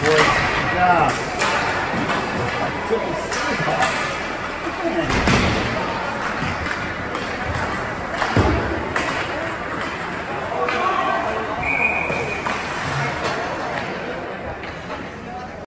boys. Good job. Took the sleep off. Man.